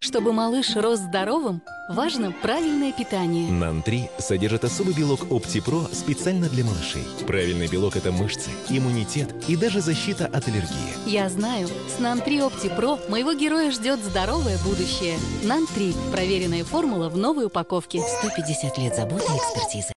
Чтобы малыш рос здоровым, важно правильное питание. НАН-3 содержит особый белок OptiPro специально для малышей. Правильный белок – это мышцы, иммунитет и даже защита от аллергии. Я знаю, с НАН-3 OptiPro моего героя ждет здоровое будущее. НАН-3 – проверенная формула в новой упаковке. 150 лет заботы и экспертизы.